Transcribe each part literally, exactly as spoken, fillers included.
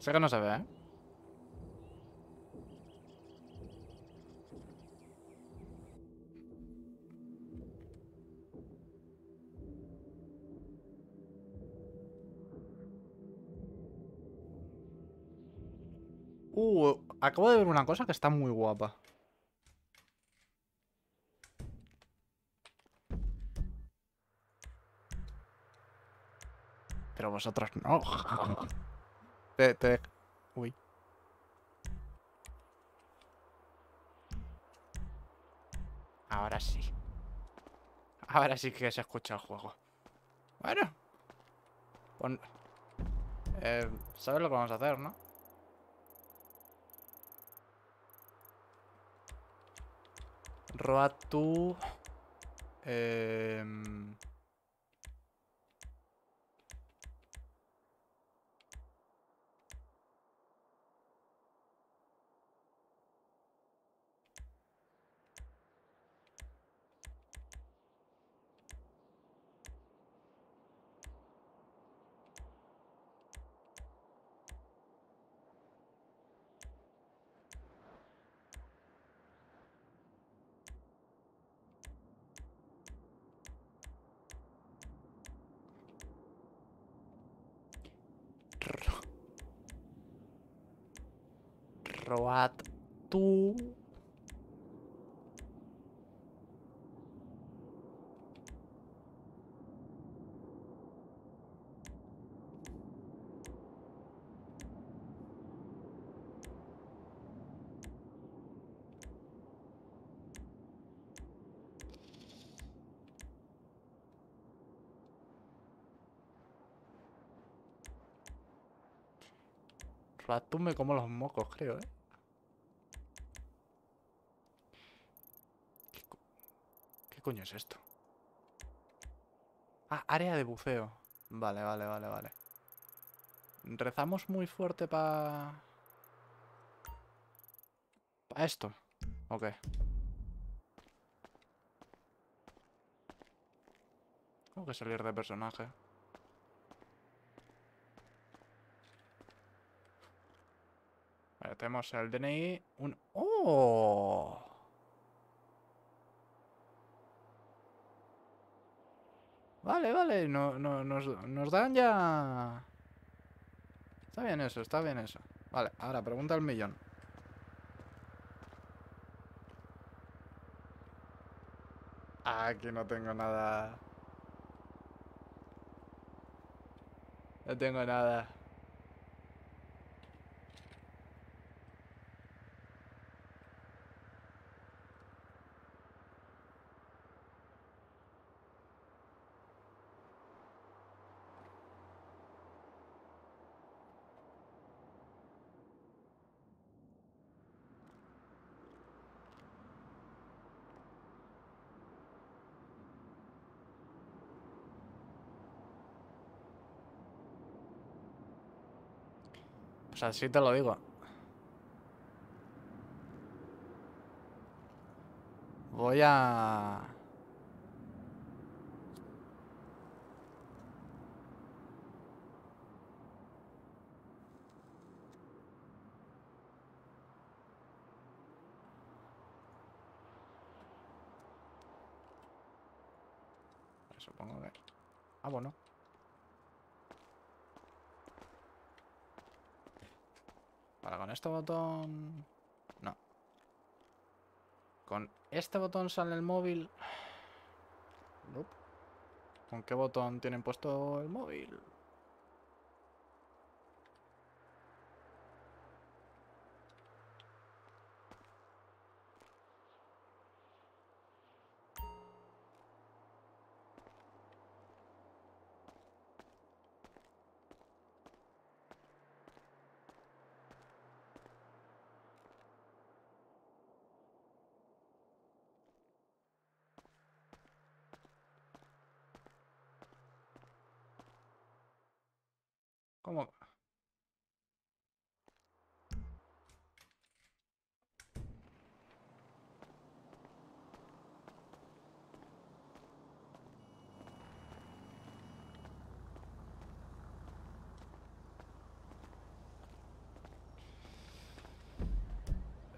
Sé que no se ve, ¿eh? Uh, acabo de ver una cosa que está muy guapa. Pero vosotros no. Te, te... Uy. Ahora sí. Ahora sí que se escucha el juego. Bueno. Pon... Eh, ¿sabes lo que vamos a hacer, no? Road to... Eh... Road to... Road to me como los mocos, creo, ¿eh? ¿Qué, co- ¿Qué coño es esto? Ah, área de buceo. Vale, vale, vale, vale. Rezamos muy fuerte para... ¿Para esto? Ok. Tengo que salir de personaje. Vale, tenemos el D N I. Un... ¡Oh! Vale, vale. No, no, nos, nos dan ya... Está bien eso, está bien eso. Vale, ahora pregunta al millón. Aquí no tengo nada. No tengo nada. Pues así te lo digo. Voy a... Supongo que... Ah, bueno. Vale, con este botón... No. Con este botón sale el móvil. Nope. ¿Con qué botón tienen puesto el móvil? ¿Cómo?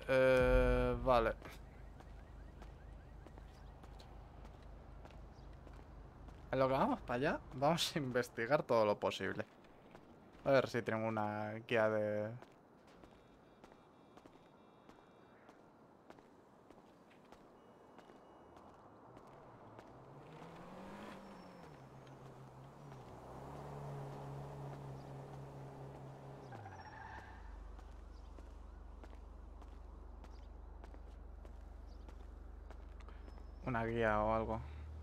Eh, vale. En lo que vamos para allá, vamos a investigar todo lo posible. A ver si tengo una guía de... Una guía o algo.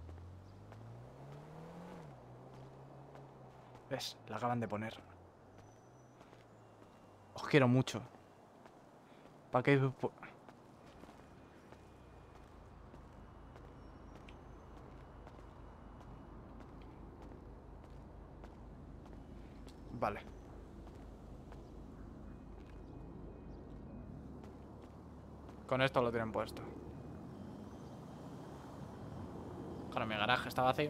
¿Ves? La acaban de poner. Os quiero mucho. ¿Para qué...? Vale. Con esto lo tienen puesto. Claro, mi garaje está vacío.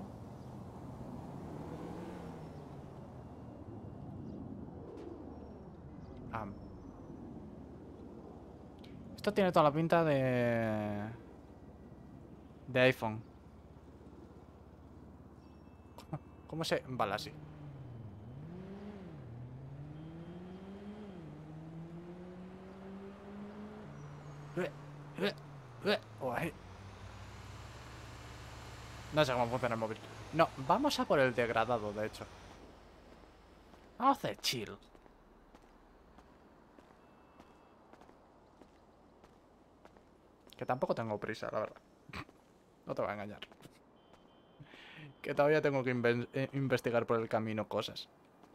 Ah. Esto tiene toda la pinta de... de iPhone. ¿Cómo se...? Vale, así. No sé cómo funciona el móvil. No, vamos a por el degradado, de hecho. Vamos a hacer chill. Que tampoco tengo prisa, la verdad. No te voy a engañar. Que todavía tengo que eh, investigar por el camino cosas.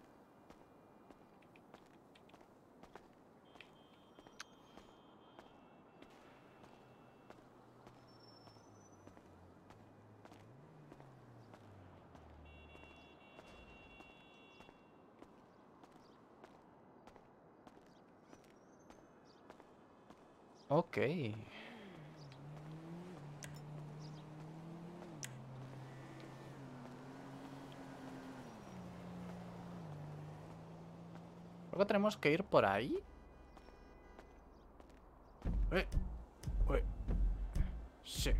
Ok. Creo que tenemos que ir por ahí. Eh. Uy. Sí.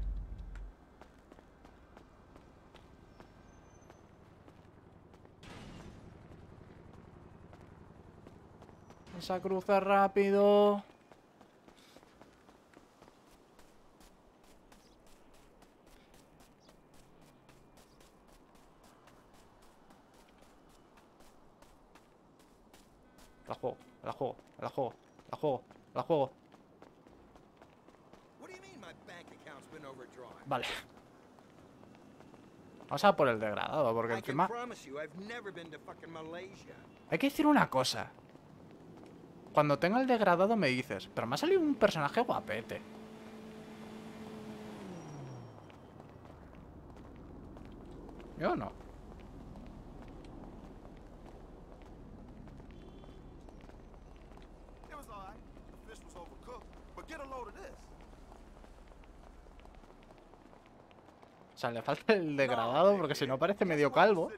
Esa cruza rápido. La juego, la juego, la juego, la juego, la juego. Vale. Vamos a por el degradado, porque encima... Hay que decir una cosa. Cuando tenga el degradado me dices, pero me ha salido un personaje guapete. Yo no. O sea, le falta el degradado porque si no parece medio calvo.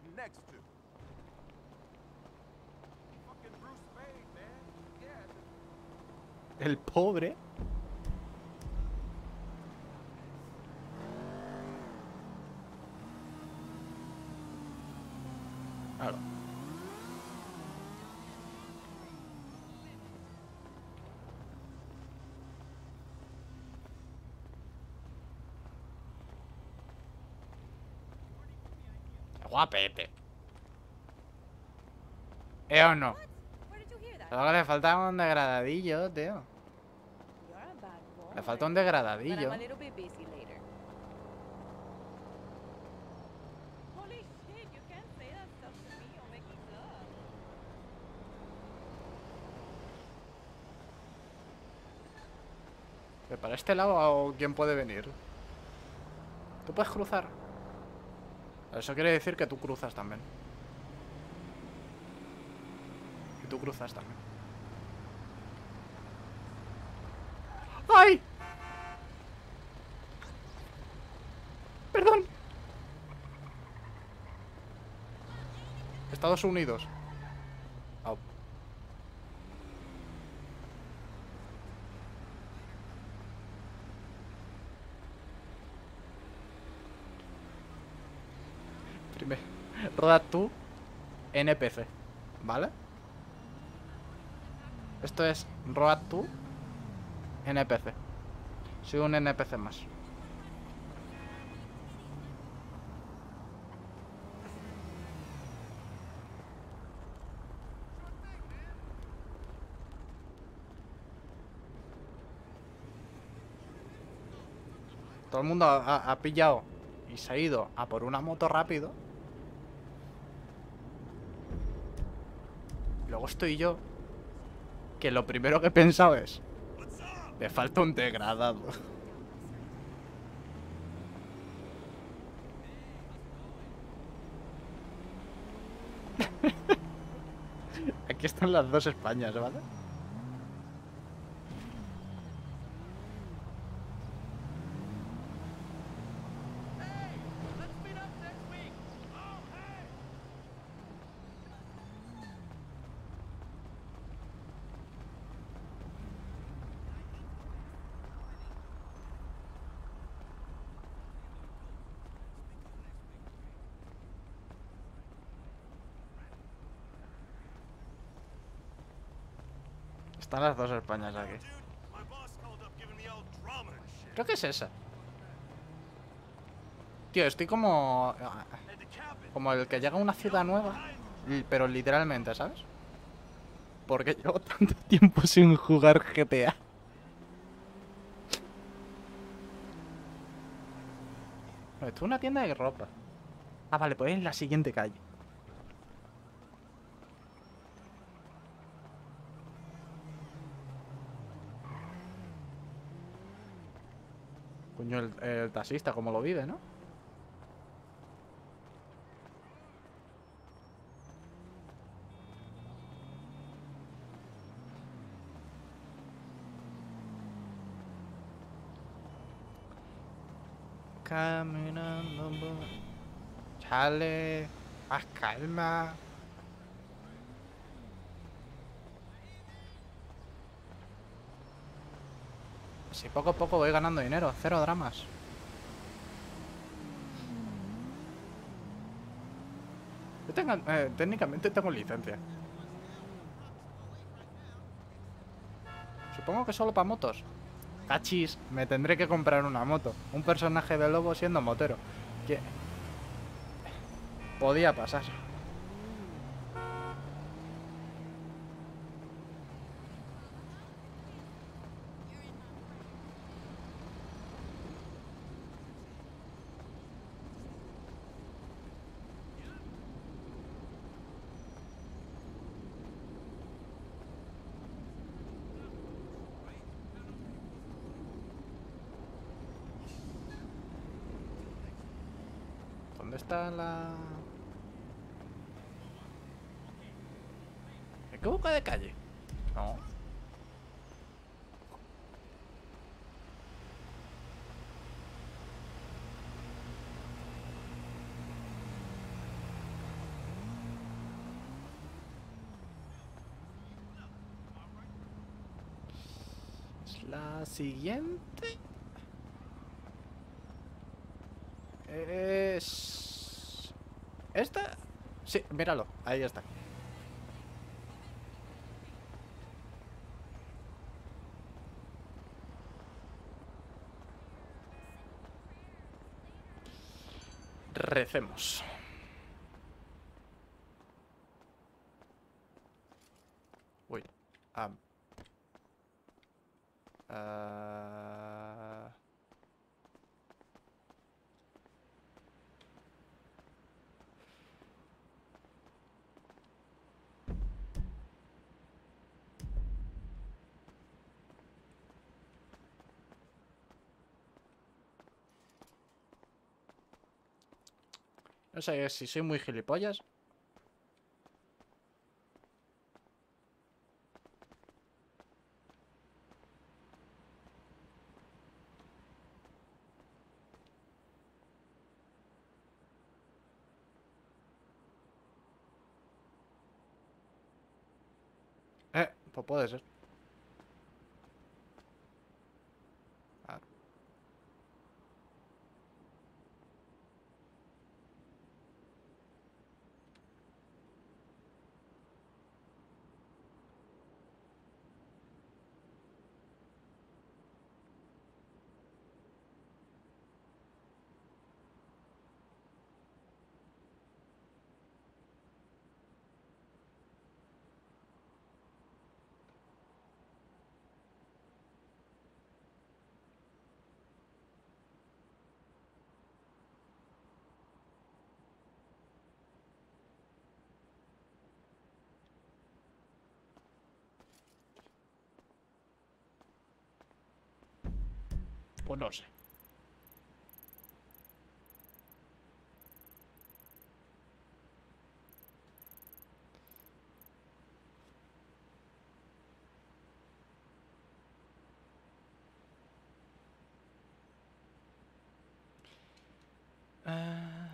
El pobre. Claro. Guapete. ¿Eh o no? Solo que le falta un degradadillo, tío. Le falta un degradadillo. ¿Que para este lado o quién puede venir? ¿Tú puedes cruzar? Eso quiere decir que tú cruzas también. Y tú cruzas también. ¡Ay! Perdón. Estados Unidos. Oh. Road to N P C, ¿vale? Esto es Road to N P C. Soy un N P C más. Todo el mundo ha, ha pillado y se ha ido a por una moto rápido. Luego estoy yo, que lo primero que he pensado es: me falta un degradado. Aquí están las dos Españas, ¿vale? Están las dos Españas aquí. Creo que es esa. Tío, estoy como... Como el que llega a una ciudad nueva, pero literalmente, ¿sabes? Porque llevo tanto tiempo sin jugar G T A. No, esto es una tienda de ropa. Ah, vale, pues es la siguiente calle. Coño, el, el taxista, como lo vive, ¿no? Caminando. Chale. Más calma. Si poco a poco voy ganando dinero. Cero dramas. Yo tengo, eh, técnicamente tengo licencia. Supongo que solo para motos. Cachis, me tendré que comprar una moto. Un personaje de lobo siendo motero. Que... podía pasar. ¿Dónde está la...? ¿Me equivoco de calle? No. ¿Es la siguiente? Es... ¿esta? Sí, míralo, ahí está. Recemos. Uy. Ah. Ah. No sé si soy muy gilipollas. Eh, pues puede ser. Ah. Pues no sé. Ah.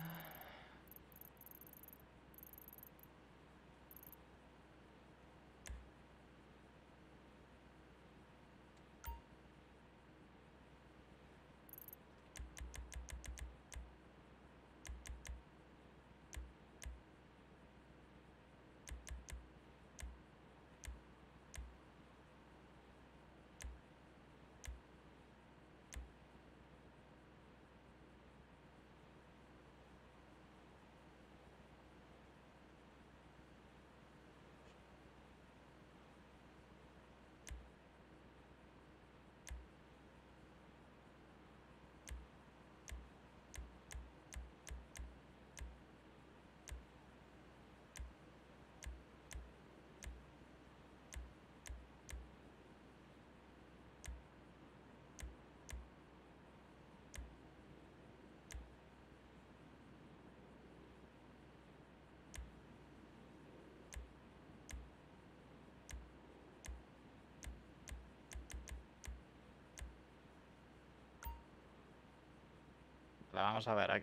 La vamos a ver aquí.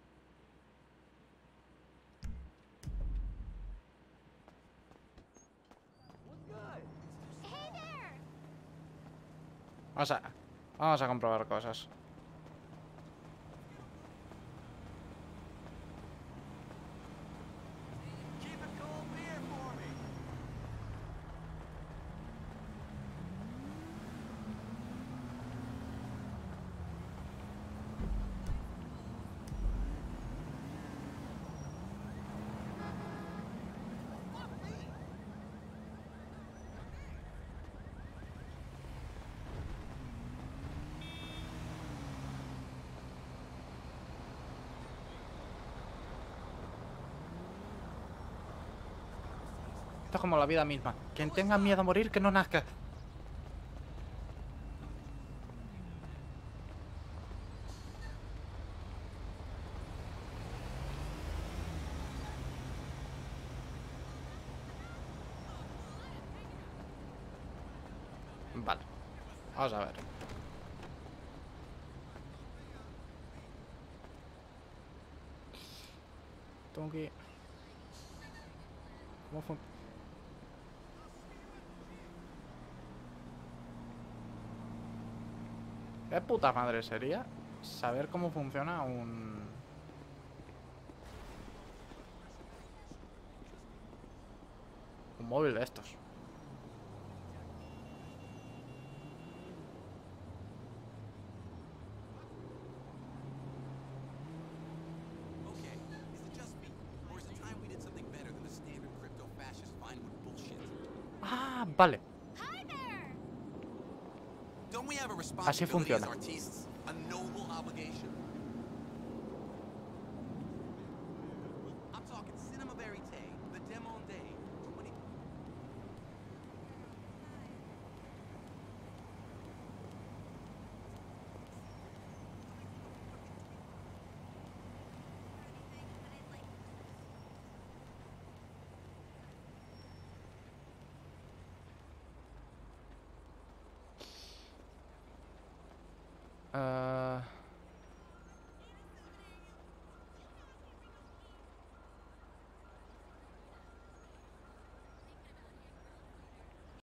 Vamos a, vamos a comprobar cosas. Esto es como la vida misma. Quien tenga miedo a morir, que no nazca. Vale. Vamos a ver. Tengo que... ¿Cómo fue? ¿Qué puta madre sería saber cómo funciona un... un móvil de estos? Ah, vale. Así funciona. Uh...